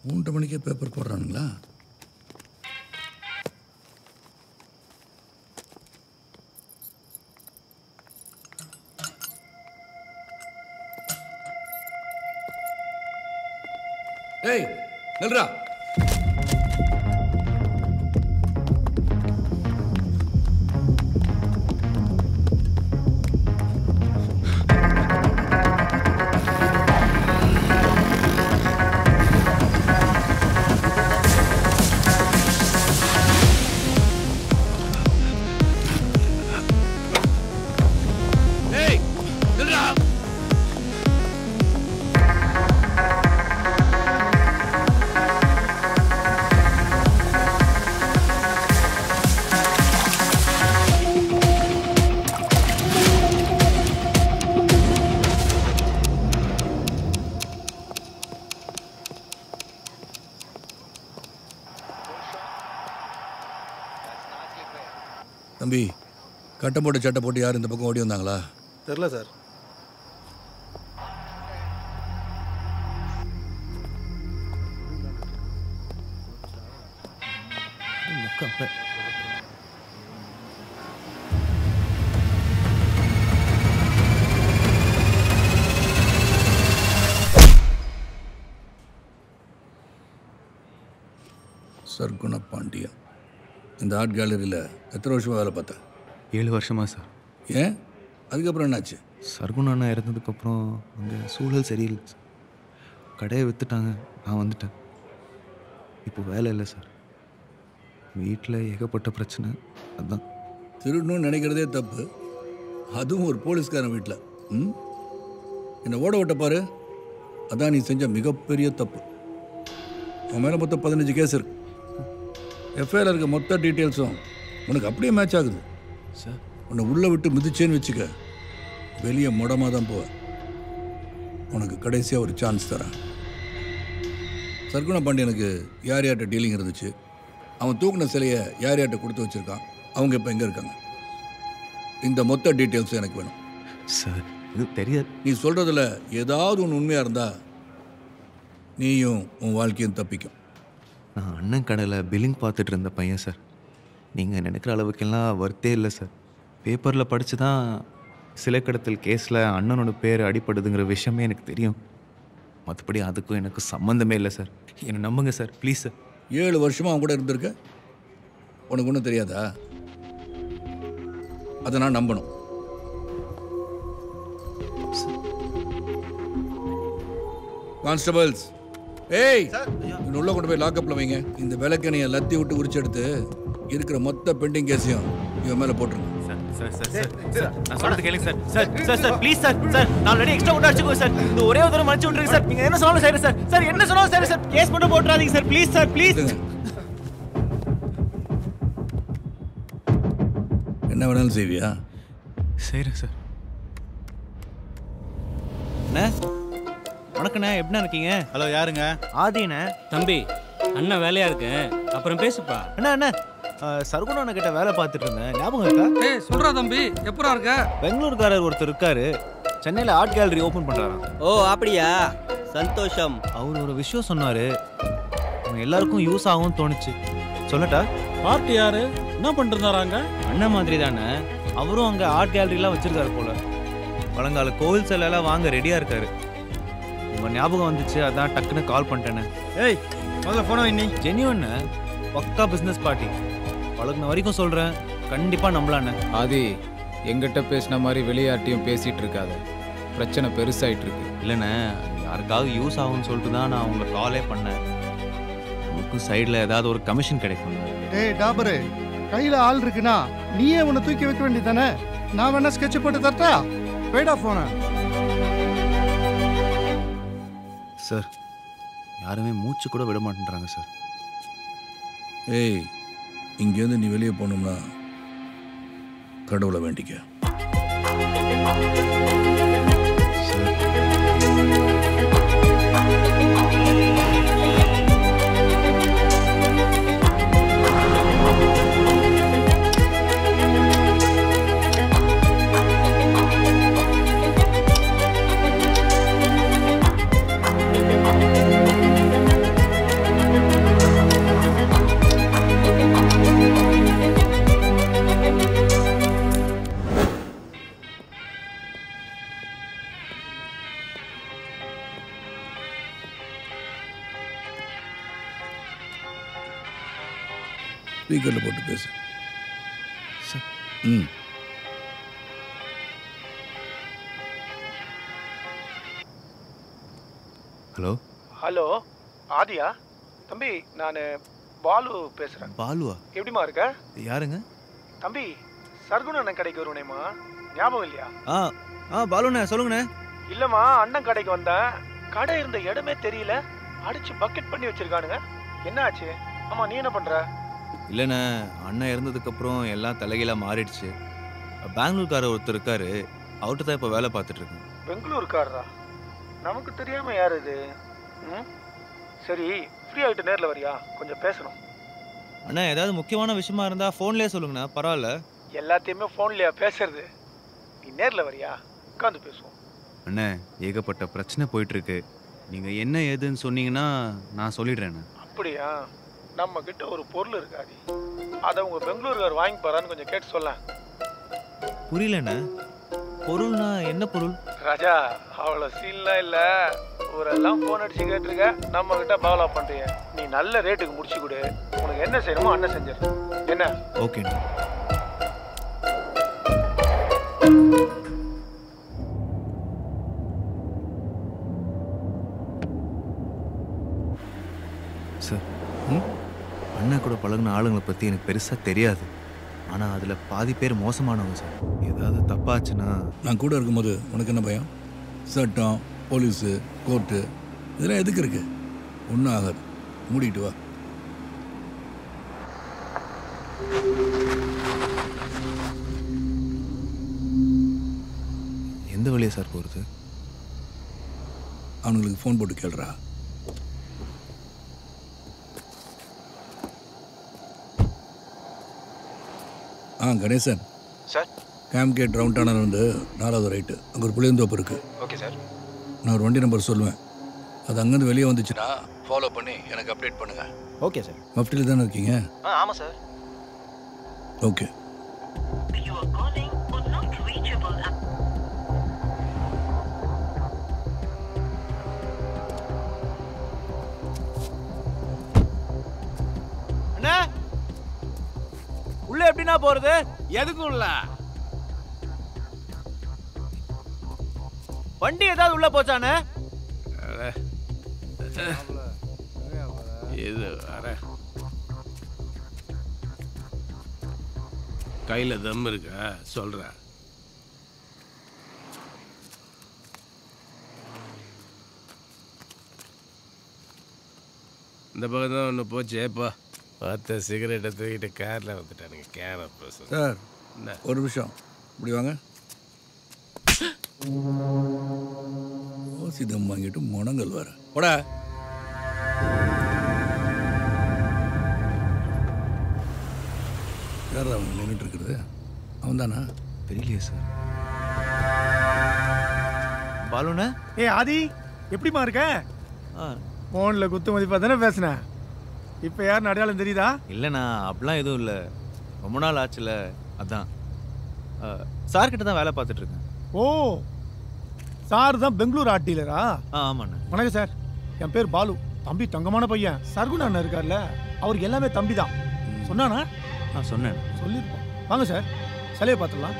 3 மணிக்கே பேப்பர் போடுறானுங்களா? ஏய் நில்றா. தம்பி, கட்டை போட்டு சட்டை போட்டு யார் இந்த பக்கம் ஓடி வந்தாங்களா? தெரில சார். சர்க்குண பாண்டியன் இந்த ஆர்ட் கேலரியில் எத்தனை வருஷமாக வேலை பார்த்தேன்? 7 வருஷமா சார். ஏன் அதுக்கப்புறம் என்னாச்சு? சர்க்குண அண்ணா இறந்ததுக்கப்புறம் அங்கே சூழல் சரியில்லை சார். கடையை விற்றுட்டாங்க, நான் வந்துட்டேன். இப்போ வேலை இல்லை சார். வீட்டில் ஏகப்பட்ட பிரச்சனை. அதுதான் திருடணும்னு நினைக்கிறதே தப்பு, அதுவும் ஒரு போலீஸ்காரன் வீட்டில். என்னை ஓட விட்ட பாரு, அதான் நீ செஞ்ச மிகப்பெரிய தப்பு. உன் மேலே மொத்தம் 15 கேஸ் இருக்கு. எஃப்ஐஆர் இருக்க மொத்த டீட்டெயில்ஸும் உனக்கு அப்படியே மேட்ச் ஆகுது சார். உன்னை உள்ளே விட்டு மிதிச்சேன்னு வச்சுக்க, வெளியே முடமாக தான் போவேன். உனக்கு கடைசியாக ஒரு சான்ஸ் தரேன். சர்க்குண பாண்டியனுக்கு யார் யார்கிட்ட டீலிங் இருந்துச்சு, அவன் தூக்கின சிலையை யார் யார்கிட்ட கொடுத்து வச்சுருக்கான், அவங்க இப்போ எங்கே இருக்காங்க, இந்த மொத்த டீட்டெயில்ஸும் எனக்கு வேணும் சார். இது தெரியாது. நீ சொல்கிறதுல ஏதாவது ஒன்று உண்மையாக இருந்தால் நீயும் உன் வாழ்க்கையும் தப்பிக்கும். நான் அண்ணன் கடையில் பில்லிங் பார்த்துட்டு இருந்த பையன் சார். நீங்கள் நினைக்கிற அளவுக்கெல்லாம் வர்த்தே இல்லை சார். பேப்பரில் படித்து தான் சிலை கடத்தல் கேஸில் அண்ணனோட பேர் அடிப்படுதுங்கிற விஷயமே எனக்கு தெரியும். மற்றபடி அதுக்கும் எனக்கு சம்மந்தமே இல்லை சார். என்னை நம்புங்க சார், ப்ளீஸ் சார். 7 வருஷமாக அவன் கூட இருந்திருக்க, உனக்கு ஒன்றும் தெரியாதா? அதை நான் நம்பணும். கான்ஸ்டபிள்ஸ், ஏய் உள்ள கொண்டு போய் லாக்அப்ல வைங்க. இந்த விளக்கணையை லத்தி விட்டு உரிச்சு எடுத்து இருக்கிற மொத்த பெண்டிங் கேஸையும் இவன் மேலே போட்டுருங்க. நான் சொல்றது கேளுங்க sir. Sir sir sir please sir. Sir நான் ஆல்ரெடி எக்ஸ்ட்ரா கொண்டு அடிச்சுக்கோ சார். இந்த ஒரே ஒரு தடவை மன்னிச்சு விட்டுருங்க சார். நீங்க என்ன சொன்னாலும் சரி சார். சார் என்ன சொன்னாலும் சரி சார். கேஸ் மட்டும் போட்டுறாதீங்க சார், ப்ளீஸ் சார், ப்ளீஸ். என்ன வேணாலும் செய்வியா? செய்கிறேன் சார். அண்ணா வணக்கண்ணே, எப்படி இருக்கீங்க? ஹலோ, யாருங்க? ஆதிண்ணே. தம்பி, அண்ணன் வேலையா இருக்கு, அப்புறம் பேசுப்பா. அண்ணா அண்ணா சர்க்குண அண்ணா கிட்ட வேலை பார்த்துட்டு இருந்தேன், ஞாபகம் இருக்கா? ஏய் சொல்றா தம்பி, எப்பரா இருக்க? பெங்களூர்காரர் ஒருத்தர் இருக்காரு, சென்னையில் ஆர்ட் கேலரி ஓப்பன் பண்ணுறாராம். ஓ அப்படியா, சந்தோஷம். அவர் ஒரு விஷயம் சொன்னார், அவங்க எல்லாருக்கும் யூஸ் ஆகும்னு தோணுச்சு. சொல்லட்டா? பார்ட்டி யாரு, என்ன பண்ணிருந்தாராங்க? அண்ணன் மாதிரி தானே, அவரும் அங்கே ஆர்ட் கேலரிலாம் வச்சிருக்காரு போல. பழங்கால கோவில் சிலையெல்லாம் வாங்க ரெடியாக இருக்காரு. உங்கள் ஞாபகம் வந்துச்சு, அதான் டக்குன்னு கால் பண்ணிட்டேன்னு. ஏய் முதல்ல போன இன்னி ஜென்யூன்னு பக்கா பிஸ்னஸ் பார்ட்டி. பழகின வரைக்கும் சொல்கிறேன், கண்டிப்பாக நம்பலாண்ணே. ஆதி, எங்கிட்ட பேசின மாதிரி வெளியாட்டியும் பேசிகிட்டு இருக்காது, பிரச்சனை பெருசாகிட்டு இருக்கு. இல்லைண்ணே, யாருக்காவது யூஸ் ஆகும்னு சொல்லிட்டு தான் நான் உங்களை காலே பண்ணேன். நமக்கும் சைடில் ஏதாவது ஒரு கமிஷன் கிடைக்கும். ஏய் டாபரு, கையில் ஆள் இருக்குன்னா நீயே உன்னை தூக்கி வைக்க வேண்டியதானே? நான் வேணா ஸ்கெட்ச் போட்டு தரட்டா? போய்டா போன. சார் யாருமே மூச்சு கூட விட மாட்டேன்றாங்க சார். ஏய், இங்கேருந்து நீ வெளியே போகணும்னா கடவுளை வேண்டிக்க. ஸ்பீக்கரில் போட்டு பேசு. சார். ம். ஹலோ. ஹலோ ஆதியா? தம்பி நான் பாலு பேசுகிறேன். பாலுவா? எப்படிமா இருக்க? யாருங்க? தம்பி சர்குண அண்ணன் கடைக்கு வருவனேம்மா, ஞாபகம் இல்லையா? பாலுண்ணே சொல்லுங்கண்ணே. இல்லைம்மா, அண்ணன் கடைக்கு வந்தேன். கடை இருந்த இடமே தெரியல, அடிச்சு பக்கெட் பண்ணி வச்சிருக்கானுங்க. என்ன ஆச்சு? ஆமாம், நீ என்ன பண்ணுற? இல்லைண்ணே, அண்ணன் இறந்ததுக்கப்புறம் எல்லாம் தலைகீழாக மாறிடுச்சு. பெங்களூர்காரர் ஒருத்தர் இருக்காரு, அவர்கிட்ட தான் இப்போ வேலை பார்த்துட்ருக்கேன். பெங்களூருக்காரரா? நமக்கு தெரியாமல் யார் இது? ம், சரி, ஃப்ரீ ஆகிட்டு நேரில் வரியா? கொஞ்சம் பேசணும். அண்ணா, ஏதாவது முக்கியமான விஷயமா இருந்தால் ஃபோன்லேயே சொல்லுங்கண்ணா, பரவாயில்ல. எல்லாத்தையுமே ஃபோன்லையா பேசுறது? நீ நேரில் வரியா? உட்காந்து பேசுவோம். அண்ணே, ஏகப்பட்ட பிரச்சனை போயிட்டுருக்கு. நீங்கள் என்ன ஏதுன்னு சொன்னீங்கன்னா நான் சொல்லிடுறேண்ணே. அப்படியா? நம்ம கிட்ட ஒரு பொருள் இருக்காது, அதை உங்க பெங்களூர்கார் வாங்கி போறான்னு கொஞ்சம் கேட்டு சொல்ல. புரியலண்ணே. பொருள்னா என்ன பொருள்? ராஜா, அவ்வளோ சீன்லாம் இல்லை. ஊரெல்லாம் ஃபோன் அடிச்சு கேட்டிருக்க, நம்ம கிட்ட பாவலா பண்றீங்க. நீ நல்ல ரேட்டுக்கு முடிச்சு கொடு, உனக்கு என்ன செய்யணுமோ அண்ணன் செஞ்சிரு. என்ன? ஓகேண்ணா. சார், அண்ணா கூட பழகின ஆளுங்களை பற்றி எனக்கு பெருசாக தெரியாது. ஆனால் அதில் பாதி பேர் மோசமானவங்க சார். ஏதாவது தப்பாச்சுன்னா? நான் கூட இருக்கும்போது உனக்கு என்ன பயம்? சட்டம், போலீஸு, கோர்ட்டு இதெல்லாம் எதுக்கு இருக்கு? ஒன்றும் ஆகாது, மூடிட்டு வா. எந்த வழியா சார் போகிறது? அவனுங்களுக்கு ஃபோன் போட்டு கேள்றா. கணேசன் சார். கேம்கேட் ரவுண்ட் ஆனர் வந்து 4வது ரைட்டு, அங்கே ஒரு புளியந்தோப்பு இருக்குது. Okay sir. நான் ஒரு வண்டி நம்பர் சொல்லுவேன், அது அங்கேருந்து வெளியே வந்துச்சுன்னா ஃபாலோ பண்ணி எனக்கு அப்டேட் பண்ணுங்கள். Okay sir. மஃப்டியில் தானே இருக்கீங்க? ஆமாம் சார். ஓகே. உள்ள எப்படின்னா போறது? எதுக்கும் உள்ள வண்டி ஏதாவது உள்ள போச்சானே? இது வர கையில தம் இருக்கா? சொல்றேன். இந்த பக்கம் தான் ஒன்று போச்சு. இப்போ பார்த்த சிகரெட்டை தூக்கிட்டு காரில் வந்துட்டானுங்க. கேன சார், ஒரு நிமிஷம் இப்படி வாங்க. ஓசி தம் வாங்கிட்டு முனங்கல் வர போடா. யார் அவன் நின்றுட்டு இருக்கிறது? அவன் தானா? தெரியலையே சார். பாலுண்ணே. ஆதி, எப்படிமா இருக்க? ஃபோனில் குத்து மதிப்பாக தானே பேசுனேன். இப்போ யார் அடையாளம் தெரியுதா? இல்லைண்ணா, அப்படிலாம் எதுவும் இல்லை. ரொம்ப நாள் ஆச்சுல, அதான். சார்கிட்ட தான் வேலை பார்த்துட்ருக்கேன். ஓ, சார் தான் பெங்களூர் ஆர்ட் டீலரா? ஆமாண்ணா. வணக்கம் சார், என் பேர் பாலு. தம்பி தங்கமான பையன். சர்குண அண்ணன் இருக்கார்ல, அவருக்கு எல்லாமே தம்பி தான். சொன்னானா? சொன்னேன். சொல்லியிருப்போம். வாங்க சார், சிலையை பார்த்துடலாம்.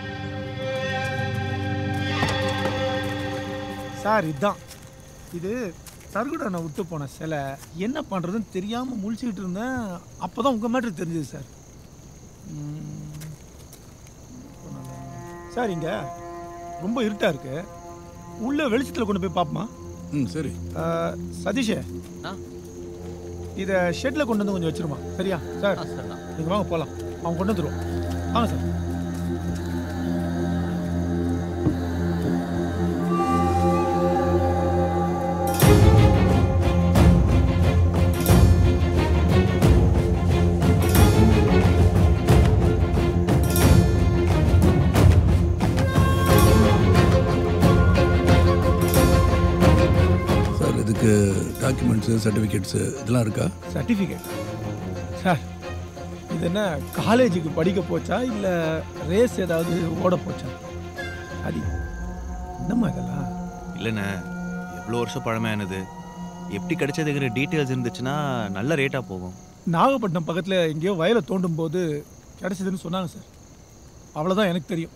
சார், இதுதான். இது சர்குணனை விட்டு போன சிலை. என்ன பண்ணுறதுன்னு தெரியாமல் முழிச்சுக்கிட்டு இருந்தேன். அப்போ தான் உங்கள் மேட்ரு தெரிஞ்சது சார். சார், இங்கே ரொம்ப இருட்டாக இருக்கு, உள்ள வெளிச்சத்தில் கொண்டு போய் பார்ப்போமா? சரி. சதீஷே, இதை ஷெட்டில் கொண்டு வந்து கொஞ்சம் வச்சிருமா? சரியா சார்? நீங்கள் வாங்க போகலாம், அவங்க கொண்டு வந்துடுவோம். வாங்க சார். டாக்குமெண்ட்ஸு, சர்டிஃபிகேட்ஸு இதெல்லாம் இருக்கா? சர்டிஃபிகேட் சார், இது என்ன காலேஜுக்கு படிக்க போச்சா இல்லை ரேஸ் ஏதாவது ஓட போச்சா? அது என்னம்மா இதெல்லாம்? இல்லைண்ணே, எவ்வளோ வருஷம் பழமையானது. எப்படி கிடைச்சதுங்கிற டீட்டெயில்ஸ் இருந்துச்சுன்னா நல்ல ரேட்டாக போகும். நாகப்பட்டினம் பக்கத்தில் எங்கேயோ வயலை தோண்டும் போது கிடச்சிதுன்னு சொன்னாங்க சார். அவ்வளோதான் எனக்கு தெரியும்.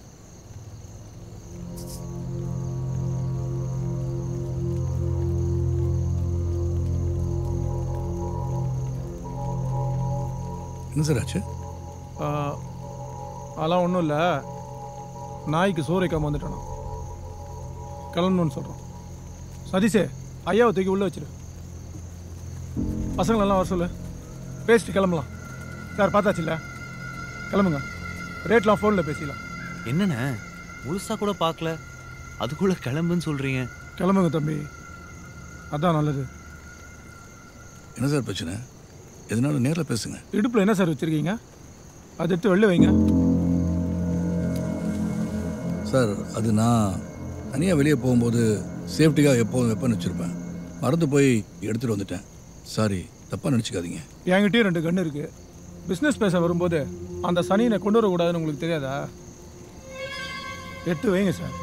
என்ன சார் ஆச்சு? அதெல்லாம் ஒன்றும் இல்லை. நாய்க்கு சோறு வைக்காம வந்துட்டானா, கிளம்பணுன்னு சொல்கிறான். சதீஷே, ஐயாவை தூக்கி உள்ளே வச்சிரு. பசங்களெல்லாம் வர சொல்லு, பேசிட்டு கிளம்பலாம். சார் பார்த்தாச்சு இல்லை, கிளம்புங்க. ரேட்லாம் ஃபோனில் பேசிக்கலாம். என்னண்ணே முழுசாக கூட பார்க்கல, அதுக்குள்ளே கிளம்புன்னு சொல்கிறீங்க? கிளம்புங்க தம்பி, அதான் நல்லது. என்ன சார் பிரச்சனை? எதனால நேரில் பேசுங்க. இடுப்பில் என்ன சார் வச்சுருக்கீங்க? அதை எடுத்து வெளில வைங்க. சார் அது நான் தனியாக வெளியே போகும்போது சேஃப்டிக்காக எப்போதும் வெப்பன் வச்சுருப்பேன். மறந்து போய் எடுத்துகிட்டு வந்துட்டேன். சாரி, தப்பாக நினச்சிக்காதீங்க. என்கிட்டயும் 2 கன்று இருக்குது. பிஸ்னஸ் பேச வரும்போது அந்த சனியனை கொண்டு வரக்கூடாதுன்னு உங்களுக்கு தெரியாதா? எடுத்து வைங்க சார்.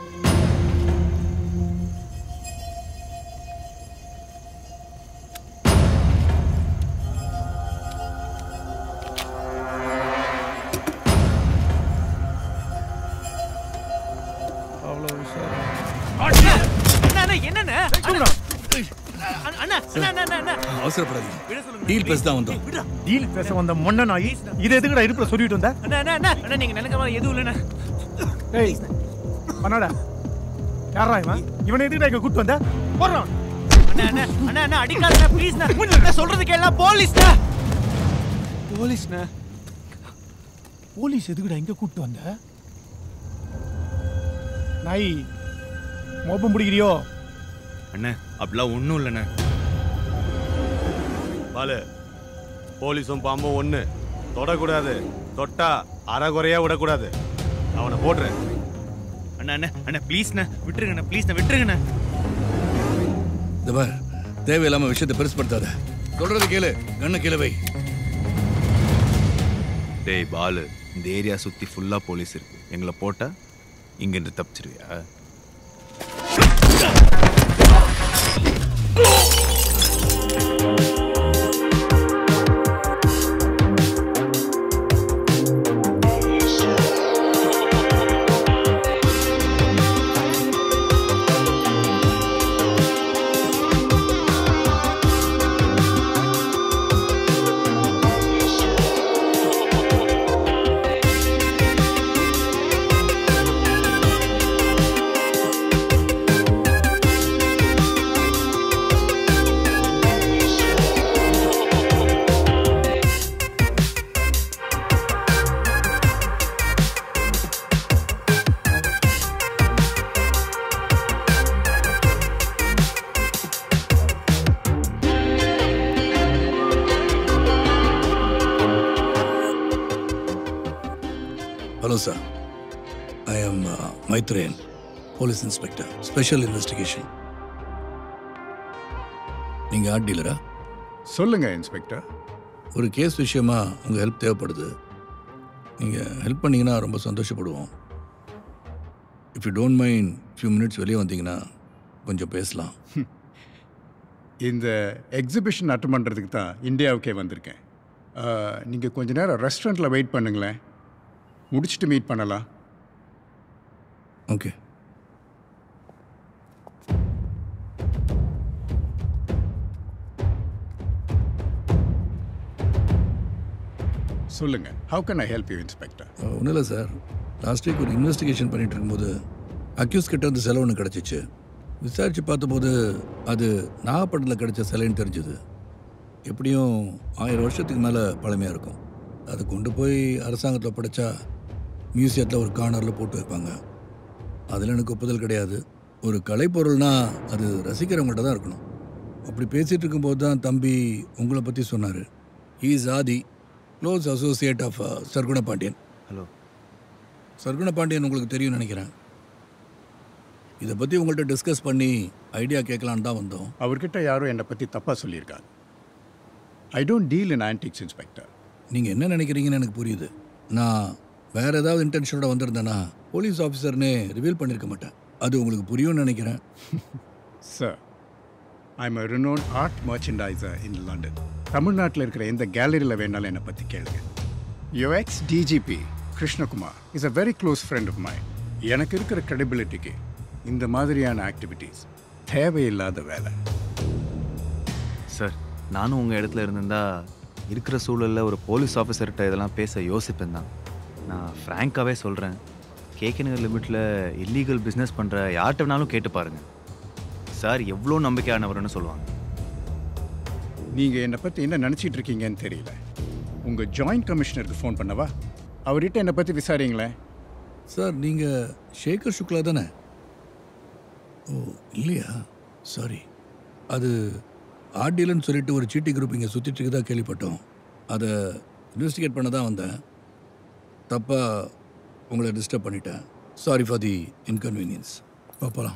அவசரப்படாதீங்க. டீல் பேச தான் வந்தோம். டீல் பேச வந்த மொன்ன நாய் இது எதுக்குடா இடுப்புல சொல்லிட்டு வந்த? நீங்க நினைக்கிற மாதிரி எதுவும் இல்லைண்ணா. ஏய் பண்ணாடா, யாரா இவன்? இவனை எதுக்குடா இங்க கூட்டு வந்த? போறான். அண்ணா அண்ணா அண்ணா அடிக்காதண்ணா ப்ளீஸ்ண்ணா. நான் சொல்றது கேளா. போலீஸ்ண்ணா. போலீஸ்ண்ணா? போலீஸ் எதுக்குடா இங்க கூட்டு வந்த? நாய் மோப்பம் பிடிக்கிறியோ? அண்ணே அப்படிலாம் ஒன்றும் இல்லைண்ணே. பாலு, போலீஸும் பாம்பும் ஒன்று. தொடக்கூடாது, தொட்டா அறகுறையா விடக்கூடாது. அவனை போடுறேன். அண்ணா அண்ணா அண்ணா ப்ளீஸ்ண்ணே விட்டுருங்கண்ணா, ப்ளீஸ்ண்ணா விட்டுருங்கண்ணா. இந்த பார், தேவையில்லாம விஷயத்தை பெருசுப்படுத்தாத. சொல்றது கேளு, கண்ணை கீழே வை. டேய் பாலு, இந்த ஏரியா சுற்றி ஃபுல்லாக போலீஸ் இருக்கு. எங்களை போட்டா இங்கேருந்து தப்பிச்சிருவியா? Hello sir, I am Mythreyan, Police Inspector, Special Investigation. நீங்க ஆர்ட் டீலரா? சொல்லுங்க இன்ஸ்பெக்டர். ஒரு கேஸ் விஷயமா உங்க ஹெல்ப் தேவைப்படுது. நீங்க ஹெல்ப் பண்ணீங்கன்னா ரொம்ப சந்தோஷப்படுவோம். If you don't mind few minutes வெளியே வந்தீங்கன்னா கொஞ்சம் பேசலாம். இந்த எக்ஸிபிஷன் அட்டன் பண்ணுறதுக்கு தான் இந்தியாவுக்கே வந்திருக்கேன். நீங்கள் கொஞ்ச நேரம் ரெஸ்டாரண்ட்டில் வெயிட் பண்ணுங்களேன், முடிச்சுட்டு மீட் பண்ணலாம். ஓகே. சொல்லுங்க, how can I help you inspector? ஒன்றும் இல்லை சார், லாஸ்ட் வீக் ஒரு இன்வெஸ்டிகேஷன் பண்ணிட்டு இருக்கும்போது அக்யூஸ் கிட்ட வந்து சிலை ஒன்று கிடச்சிச்சு. விசாரித்து பார்த்தபோது அது நாகப்பட்டினத்தில் கிடைச்ச சிலைன்னு தெரிஞ்சுது. எப்படியும் 1000 வருஷத்துக்கு மேலே பழமையாக இருக்கும். அதை கொண்டு போய் அரசாங்கத்தில் படைச்சா மியூசியத்தில் ஒரு கார்னரில் போட்டு வைப்பாங்க. அதில் எனக்கு ஒப்புதல் கிடையாது. ஒரு கலைப்பொருள்னால் அது ரசிக்கிறவங்கள்ட்ட தான் இருக்கணும். அப்படி பேசிகிட்டு இருக்கும்போது தான் தம்பி உங்களை பற்றி சொன்னார். He is Adi, close associate of Sarguna Pandian. Hello, Sarguna Pandian உங்களுக்கு தெரியும்னு நினைக்கிறேன். இதை பற்றி உங்கள்கிட்ட டிஸ்கஸ் பண்ணி ஐடியா கேட்கலான்னு தான் வந்தோம். அவர்கிட்ட யாரும் என்னை பற்றி தப்பாக சொல்லியிருக்காங்க. I don't deal in antiques inspector. நீங்கள் என்ன நினைக்கிறீங்கன்னு எனக்கு புரியுது. நான் வேறு ஏதாவது இன்டென்ஷனோட வந்திருந்தேன்னா போலீஸ் ஆஃபீஸர்னே ரிவீல் பண்ணியிருக்க மாட்டேன். அது உங்களுக்கு புரியும்னு நினைக்கிறேன். Sir, I am a renowned art merchandiser in London. தமிழ்நாட்டில் இருக்கிற எந்த கேலரியில் வேணாலும் என்னை பற்றி கேளுங்க. Your ex DGP Krishnakumar is a very close friend of mind. எனக்கு இருக்கிற கிரெடிபிலிட்டிக்கு இந்த மாதிரியான ஆக்டிவிட்டீஸ் தேவையில்லாத வேலை. சார், நானும் உங்கள் இடத்துல இருந்திருந்தா இருக்கிற சூழலில் ஒரு போலீஸ் ஆஃபீஸர்கிட்ட இதெல்லாம் பேச யோசிப்பேன் தான். நான் ஃப்ராங்காகவே சொல்கிறேன், கேகேநகர் லிமிட்டில் இல்லீகல் பிஸ்னஸ் பண்ணுற யார்கிட்ட வேணாலும் கேட்டு பாருங்கள். சார் எவ்வளோ நம்பிக்கையானவர்னு சொல்லுவாங்க. நீங்கள் என்னை பற்றி என்ன நினச்சிட்டு இருக்கீங்கன்னு தெரியல. உங்கள் ஜாயிண்ட் கமிஷனருக்கு ஃபோன் பண்ணவா? அவர்கிட்ட என்னை பற்றி விசாரிங்களேன். சார், நீங்கள் சேகர் சுக்லா தானே? ஓ இல்லையா, சாரி. அது ஆர்டிலன்னு சொல்லிட்டு ஒரு சீட்டி குரூப் இங்கே சுற்றிட்டு இருக்குதா கேள்விப்பட்டோம். அதை இன்வெஸ்டிகேட் பண்ண தான் வந்தேன். தப்பாக உங்களை டிஸ்டர்ப் பண்ணிட்டேன். Sorry for the inconvenience. பார்க்கலாம்.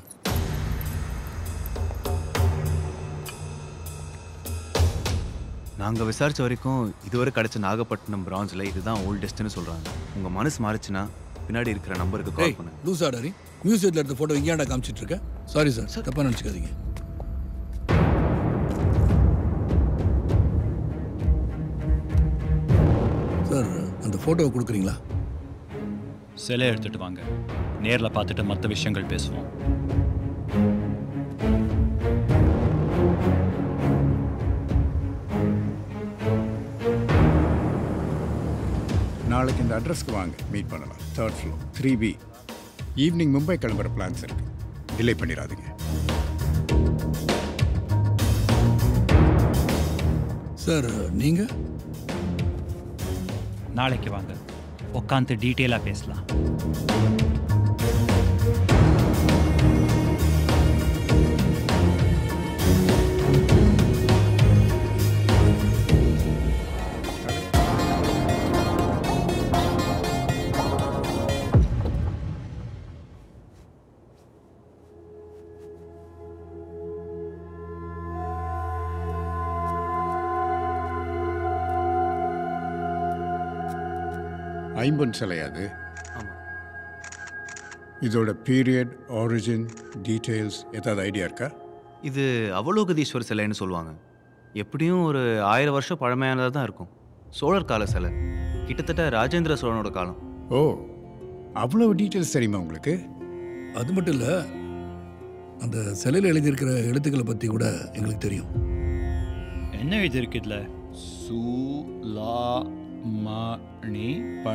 நாங்கள் விசாரித்த வரைக்கும் இதுவரை கிடச்ச நாகப்பட்டினம் பிரான்ஸில் இதுதான் ஓல்டெஸ்ட்னு சொல்கிறாங்க. உங்கள் மனசு மாறிச்சுன்னா பின்னாடி இருக்கிற நம்பருக்கு கால் பண்ணுங்க. லூசாடாரி, மியூசியத்தில் எடுத்த ஃபோட்டோ இங்கேயாண்டா காமிச்சிட்டு இருக்கேன். சாரி சார், தப்பாக நினச்சிக்காதீங்க. சார், அந்த ஃபோட்டோவை கொடுக்குறீங்களா? சிலை எடுத்துட்டு வாங்க, நேரில் பார்த்துட்டு மற்ற விஷயங்கள் பேசுவோம். நாளைக்கு இந்த அட்ரஸ்க்கு வாங்க, மீட் பண்ணலாம். 3rd floor 3B. Evening Mumbai கிளம்புற பிளான்ஸ் இருக்கு, டிலே பண்ணிடாதீங்க. சார், நீங்கள் நாளைக்கு வாங்க, உட்காந்து டீட்டெயிலாக பேசலாம். ஐம்பன் சிலை அது. இதோட பீரியட், ஆரிஜின், டீட்டெயில்ஸ் ஏதாவது ஐடியா இருக்கா? இது அவலோகதீஸ்வர் சிலைன்னு சொல்லுவாங்க. எப்படியும் ஒரு 1000 வருஷம் பழமையானதாக தான் இருக்கும். சோழர் கால சிலை, கிட்டத்தட்ட ராஜேந்திர சோழனோட காலம். ஓ, அவ்வளோ டீட்டெயில்ஸ் தெரியுமா உங்களுக்கு? அது மட்டும் இல்லை, அந்த சிலையில் எழுதியிருக்கிற எழுத்துக்களை பற்றி கூட எங்களுக்கு தெரியும். என்ன எழுதியிருக்கு இதில்? மணி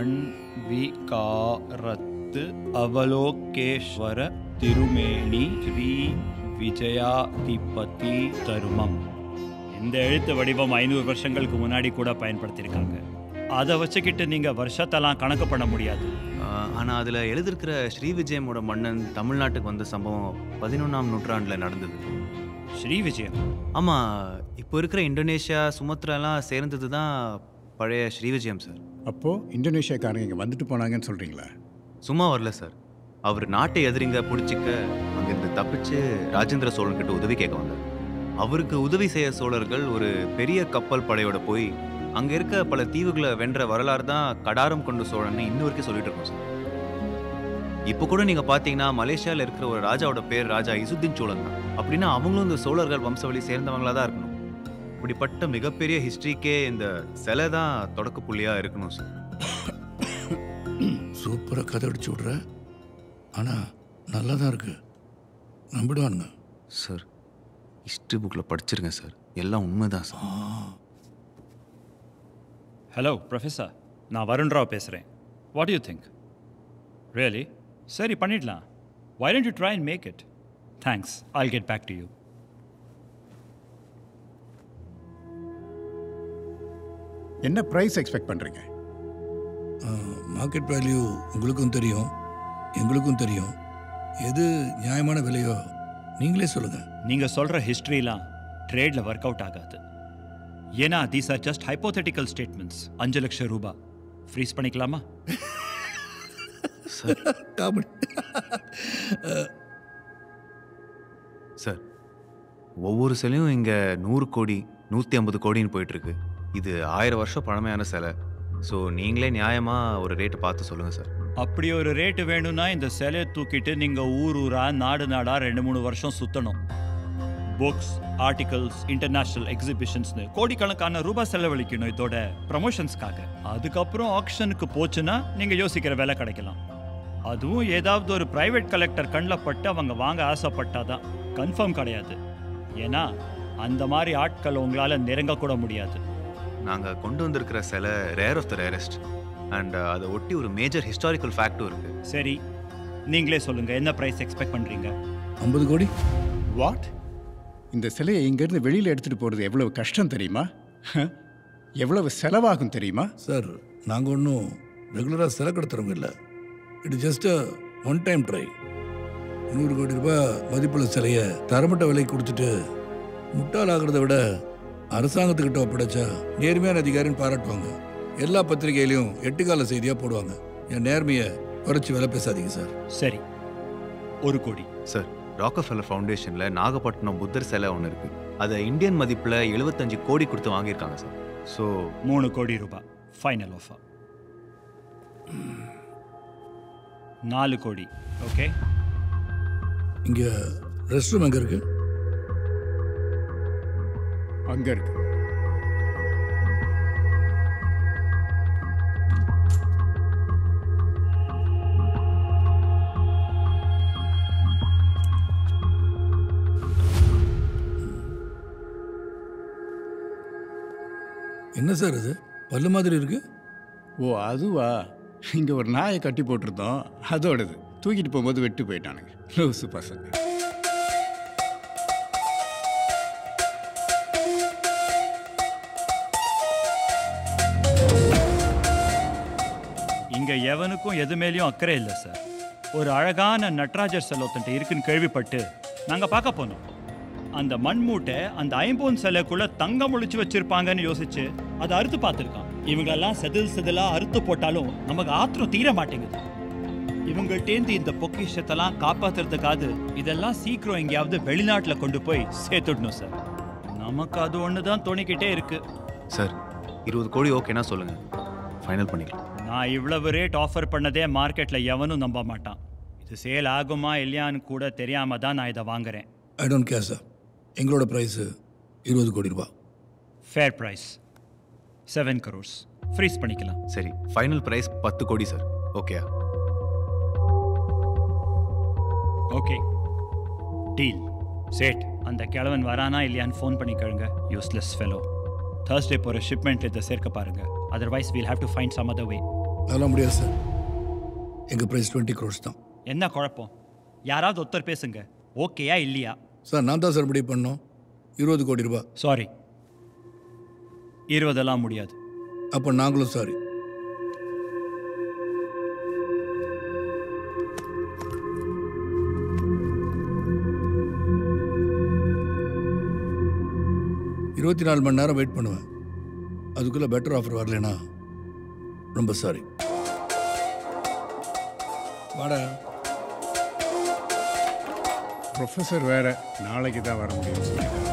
பண்விகாரத்து அவலோகேஸ்வர திருமேனி ஸ்ரீ விஜயாதிபதி தருமம். இந்த எழுத்து வடிவம் 500 வருஷங்களுக்கு முன்னாடி கூட பயன்படுத்தியிருக்காங்க. அதை வச்சுக்கிட்டு நீங்கள் வருஷத்தெல்லாம் கணக்கு பண்ண முடியாது. ஆனால் அதில் எழுதியிருக்கிற ஸ்ரீ விஜயமோட மன்னன் தமிழ்நாட்டுக்கு வந்த சம்பவம் 11ஆம் நூற்றாண்டில் நடந்தது. ஸ்ரீ விஜயம்? ஆமாம், இப்போ இருக்கிற இந்தோனேஷியா, சுமத்ராலாம் சேர்ந்தது தான் பழைய ஸ்ரீ விஜயம் சார். அப்போது இந்தோனேஷியாக்காரங்க இங்கே வந்துட்டு போனாங்கன்னு சொல்கிறீங்களா? சும்மா வரல சார், அவர் நாட்டை எதிரிங்க பிடிச்சிக்க அங்கேருந்து தப்பிச்சு ராஜேந்திர சோழன்கிட்ட உதவி கேட்க வந்தார். அவருக்கு உதவி செய்ய சோழர்கள் ஒரு பெரிய கப்பல் படையோட போய் அங்கே இருக்க பல தீவுகளை வென்ற வரலாறு தான் கடாரம் கொண்டு சோழன்னு இன்ன வரைக்கும் சொல்லிட்டு இருக்கோம் சார். இப்போ கூட நீங்கள் பார்த்தீங்கன்னா மலேசியாவில் இருக்கிற ஒரு ராஜாவோட பேர் ராஜா இசுத்தீன் சோழன் தான். அப்படின்னா அவங்களும் இந்த சோழர்கள் வம்சவழி சேர்ந்தவங்களாக தான் இருக்கணும். இப்படிப்பட்ட மிகப்பெரிய ஹிஸ்ட்ரிக்கே இந்த சிலை தான் தொடக்க புள்ளியாக இருக்கணும் சார். சூப்பராக கதை அடிச்சு விட்ற, ஆனால் நல்லா தான் இருக்கு, நம்பிடுவானுங்க சார். ஹிஸ்ட்ரி புக்கில் படிச்சிருங்க சார், எல்லாம் உண்மைதான் சார். ஹலோ ப்ரொஃபஸர், நான் வருண் ராவ் பேசுகிறேன். What you think? ரியலி? சரி, பண்ணிடலாம். Why don't you try and make it? Thanks. I'll get back to you. என்ன ப்ரைஸ் எக்ஸ்பெக்ட் பண்ணுறீங்க? மார்க்கெட் வேல்யூ உங்களுக்கும் தெரியும், எங்களுக்கும் தெரியும். எது நியாயமான விலையோ நீங்களே சொல்லுங்கள். நீங்கள் சொல்கிற ஹிஸ்ட்ரிலாம் ட்ரேடில் ஒர்க் அவுட் ஆகாது. ஏன்னா these are just hypothetical statements. 5 லட்சம் ரூபாய் ஃப்ரீஸ் பண்ணிக்கலாமா? சார், ஒவ்வொரு சிலையும் இங்கே 100 கோடி 150 கோடின்னு போயிட்டுருக்கு. இது 1000 வருஷம் பழமையான சிலை. ஸோ நீங்களே நியாயமாக ஒரு ரேட்டு பார்த்து சொல்லுங்கள் சார். அப்படி ஒரு ரேட்டு வேணும்னா இந்த சிலையை தூக்கிட்டு நீங்கள் ஊர் ஊரா நாடு நாடா 2-3 வருஷம் சுற்றணும். புக்ஸ், ஆர்டிகல்ஸ், இன்டர்நேஷனல் எக்ஸிபிஷன்ஸ்னு கோடிக்கணக்கான ரூபாய் செலவழிக்கணும் இதோட ப்ரமோஷன்ஸ்க்காக. அதுக்கப்புறம் ஆக்ஷனுக்கு போச்சுன்னா நீங்கள் யோசிக்கிற விலை கிடைக்கலாம். அதுவும் ஏதாவது ஒரு பிரைவேட் கலெக்டர் கண்ணில் பட்டு அவங்க வாங்க ஆசைப்பட்டாதான். கன்ஃபார்ம் கிடையாது. ஏன்னா அந்த மாதிரி ஆட்கள் உங்களால் நெருங்கக்கூட முடியாது. நாங்கள் கொண்டு வந்திருக்கிற சிலை rare of the rarest and அதை ஒட்டி ஒரு மேஜர் ஹிஸ்டாரிக்கல் ஃபேக்டும் இருக்குது. சரி, நீங்களே சொல்லுங்கள், என்ன ப்ரைஸ் எக்ஸ்பெக்ட் பண்ணுறீங்க? 50 கோடி. வாட்? இந்த சிலையை இங்கேருந்து வெளியில் எடுத்துகிட்டு போகிறது எவ்வளவு கஷ்டம் தெரியுமா? எவ்வளவு செலவாகும் தெரியுமா? சார், நாங்கள் ஒன்றும் ரெகுலராக சிலை கடத்துறவங்க இல்லை. It just one time try. 100 crore ரூபாய் மதிப்புள்ள சிலையை தரமட்ட விலைக்கு கொடுத்துட்டு முட்டாள் ஆகிறத விட அரசாங்கத்துக்கிட்ட ஒப்படைச்சா நேர்மையான அதிகாரின்னு பாராட்டுவாங்க. எல்லா பத்திரிகையிலையும் 8 கால செய்தியாக போடுவாங்க. என் நேர்மையை குறைச்சி விலை பேசாதீங்க சார். சரி, 1 கோடி. சார், ராக்கஃபெல்லர் ஃபவுண்டேஷனில் நாகப்பட்டினம் புத்தர் சிலை ஒன்று இருக்குது. அதை இந்தியன் மதிப்பில் 75 கோடி கொடுத்து வாங்கியிருக்காங்க சார். ஸோ 3 கோடி ரூபாய் ஃபைனல் ஆஃபர். 4 கோடி. ஓகே. இங்கே ரெஸ்ட் ரூம் எங்கே இருக்கு? அங்கே இருக்கு. என்ன சார் இது பல்லு மாதிரி இருக்கு? ஓ, அதுவா? இங்கே ஒரு நாயை கட்டி போட்டிருந்தோம், அதோடது. தூக்கிட்டு போகும்போது வெட்டு போயிட்டானுங்க லூசு பசங்க. இங்கே எவனுக்கும் எது மேலேயும் அக்கறை இல்லை சார். ஒரு அழகான நட்ராஜர் செலோத்தன்ட்டு இருக்குன்னு கேள்விப்பட்டு நாங்கள் பார்க்க போனோம். அந்த மண் மூட்டை அந்த 50 சிலைக்குள்ள தங்கம் ஒழிச்சு வச்சிருப்பாங்கன்னு யோசிச்சு அதை அறுத்து பார்த்துருக்கான். இவங்களெல்லாம் செதிலாக அறுத்து போட்டாலும் நமக்கு ஆத்திரம் தீர மாட்டேங்குது. இவங்கள்டேந்து இந்த பொக்கிஷத்தெல்லாம் காப்பாற்றுறதுக்காவது இதெல்லாம் சீக்கிரம் எங்கேயாவது வெளிநாட்டில் கொண்டு போய் சேர்த்துடணும் சார். நமக்கு அது ஒன்று தான் தோணிக்கிட்டே இருக்கு. சார், 20 கோடி ஓகேனா சொல்லுங்கள், ஃபைனல் பண்ணிக்கலாம். நான் இவ்வளவு ரேட் ஆஃபர் பண்ணதே மார்க்கெட்டில் எவனும் நம்ப மாட்டான். இது சேல் ஆகுமா இல்லையான்னு கூட தெரியாம தான் நான் இதை வாங்குறேன். I don't care sir. எங்களோட ப்ரைஸு 20 கோடி ரூபாய். Fair price 7 crores. ஃப்ரீஸ் பண்ணிக்கலாம். சரி, ஃபைனல் ப்ரைஸ் 10 கோடி சார். ஓகேயா? Okay, deal. சேட், அந்த கிழவன் வரானா இல்லையான்னு ஃபோன் பண்ணி கேளுங்க. Useless fellow. Thursday போகிற ஷிப்மெண்ட் இதை சேர்க்க பாருங்க. Otherwise we'll have to find some other way. அதெல்லாம் முடியாது சார். எங்கள் ப்ரைஸ் 20 crores தான். என்ன குழப்பம்? யாராவது ஒருத்தர் பேசுங்க. ஓகேயா இல்லையா? சார், நான் தான் சார் முடிவு பண்ணோம். 20 கோடி ரூபாய். சாரி, 20 முடியாது. அப்போ நாங்களும் சாரி. இருபத்தி 4 மணி நேரம் வெயிட் பண்ணுவேன். அதுக்குள்ளே பெட்டர் ஆஃபர் வரலனா ரொம்ப சாரி. வாடா. ப்ரொஃபஸர் வேற நாளைக்கு தான் வர முடியும்னு சொல்லிட்டாங்க.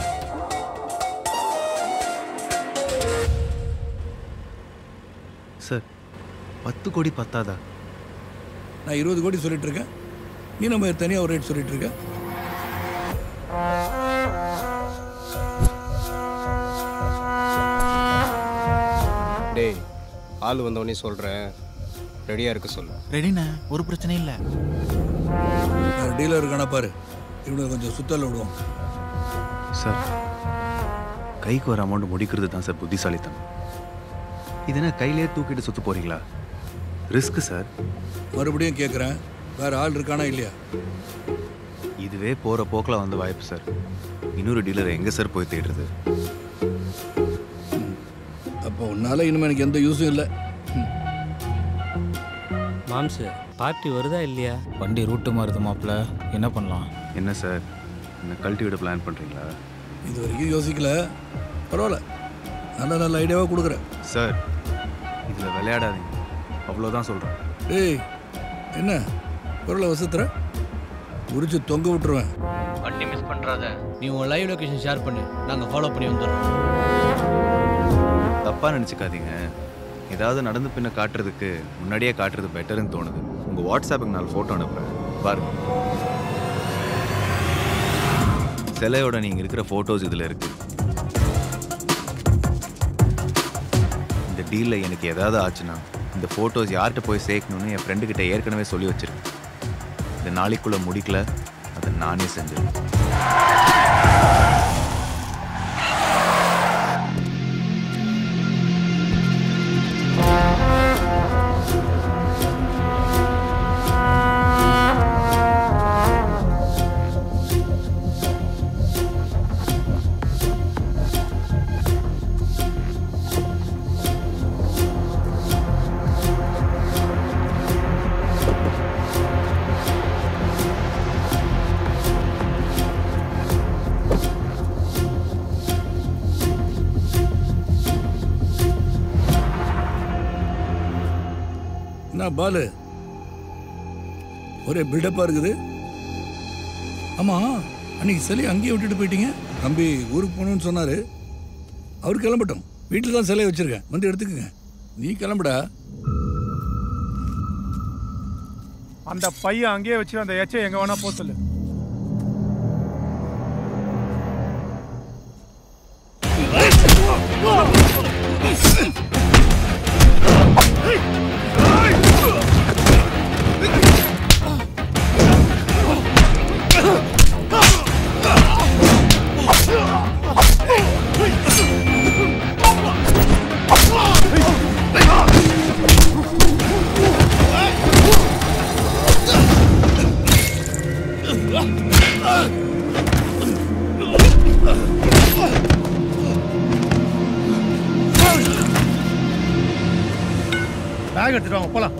சார், 10 கோடி பத்தாதா? நான் 20 கோடி சொல்லிட்டு இருக்கேன். நீ நம்ம தனியாக ஒரு ரேட் சொல்லிட்டு இருக்க. டேய், ஆள் வந்தவொடனே சொல்கிறேன், ரெடியாக இருக்க சொல்லு. ரெடிண்ணா, ஒரு பிரச்சனையும் இல்லை. டீலர் இருக்கானா பாரு. இவனுக்கு கொஞ்சம் சுத்தல விடுவோம். சார், கைக்கு வர அமௌண்ட் முடிக்கிறது தான் சார் புத்திசாலித்தனம். இது என்ன கையிலே தூக்கிட்டு சுற்ற போறீங்களா? Risk sir. மறுபடியும் கேட்குறேன், வேற ஆள் இருக்கானா இல்லையா? இதுவே போகிற போக்கில் வந்து வாய்ப்பு சார். இன்னொரு டீலர் எங்கே சார் போய் தேடுறது? அப்போ உன்னால இனிமே எனக்கு எந்த யூஸும் இல்லை. மாம்சு, பார்ட்டி வருதா இல்லையா? வண்டி ரூட்டு மாறுது மாப்பிள்ள, என்ன பண்ணலாம்? என்ன சார், என்ன கழட்டி விட பிளான் பண்ணுறீங்களா? இது வரைக்கும் யோசிக்கல. பரவாயில்ல, நல்ல நல்ல ஐடியாவாக கொடுக்குறேன். சார், இதில் விளையாடாதீங்க, அவ்வளோதான் சொல்கிறேன். ஏய், என்ன பொருளை வசத்துற? உரிச்சு தொங்க விட்டுருவேன். வண்டி மிஸ் பண்ணுறாத. நீ உன் லைவ் லொகேஷன் ஷேர் பண்ணு, நாங்கள் ஃபாலோ பண்ணி வந்துடுறோம். தப்பாக நினச்சிக்காதீங்க. ஏதாவது நடந்து பின்ன காட்டுறதுக்கு முன்னாடியே காட்டுறது பெட்டர்னு தோணுது. உங்கள் வாட்ஸ்அப்புக்கு நான் ஃபோட்டோ அனுப்புகிறேன், பாருங்க. சிலையோட நீங்கள் இருக்கிற ஃபோட்டோஸ் இதில் இருக்கு. இந்த டீலில் எனக்கு ஏதாவது ஆச்சுன்னா இந்த ஃபோட்டோஸ் யார்கிட்ட போய் சேர்க்கணும்னு என் ஃப்ரெண்டுக்கிட்ட ஏற்கனவே சொல்லி வச்சிருக்கேன். இந்த நாளைக்குள்ளே முடிக்கல, அதை நானே செஞ்சிருக்கேன். பாலு ஒரே பில்டப்பா இருக்குது. ஆமா, அன்னைக்கு சிலையை அங்கேயே விட்டுட்டு போயிட்டீங்க. தம்பி ஊருக்கு போகணும்னு சொன்னாரு. அவர் கிளம்பட்டும், வீட்டில் தான் சிலையை வச்சிருக்கேன், வந்து எடுத்துக்கங்க. நீ கிளம்புடா. அந்த பையன் அங்கேயே வச்சு அந்த எச்சை எங்க வேணா போக சொல்லு. பேக் எடுத்துட்டு வாங்க, போலாம்.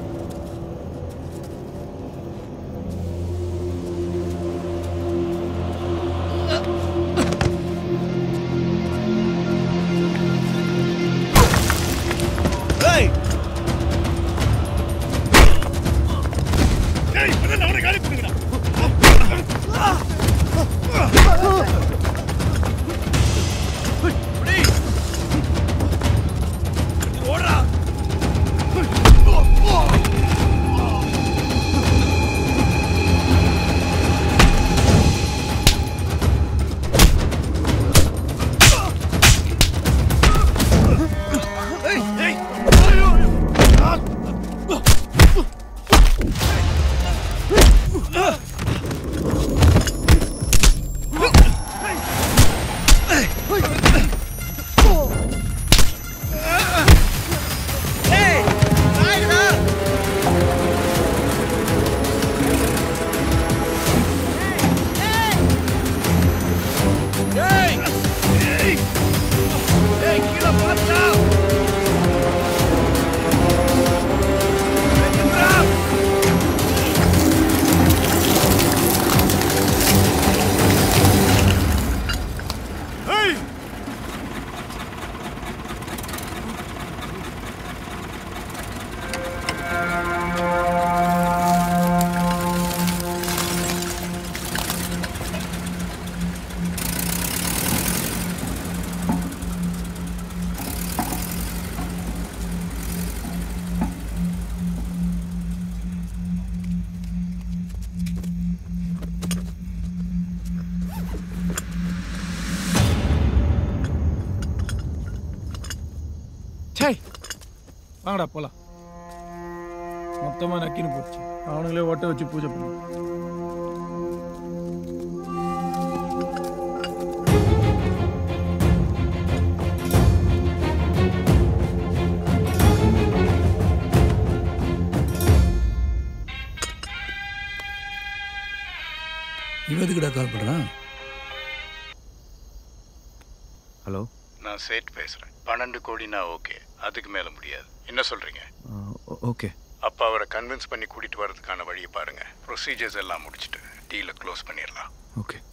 வாங்கடா போலாம். மொத்தமா நக்கின்னு போச்சு. அவனுங்களே ஓட்ட வச்சு பூஜை பண்ணு. இவதுக்குடா கால் பண்றான்? ஹலோ, நான் சேட் பேசுறேன். 12 கோடினா ஓகே, அதுக்கு மேல முடியாது. என்ன சொல்றீங்க? ஓகே. அப்ப அவரை கன்வின்ஸ் பண்ணி கூட்டிட்டு வரதுக்கான வழியை பாருங்க. ப்ரொசீஜர்ஸ் எல்லாம் முடிச்சுட்டு டீலை க்ளோஸ் பண்ணிடலாம். ஓகே.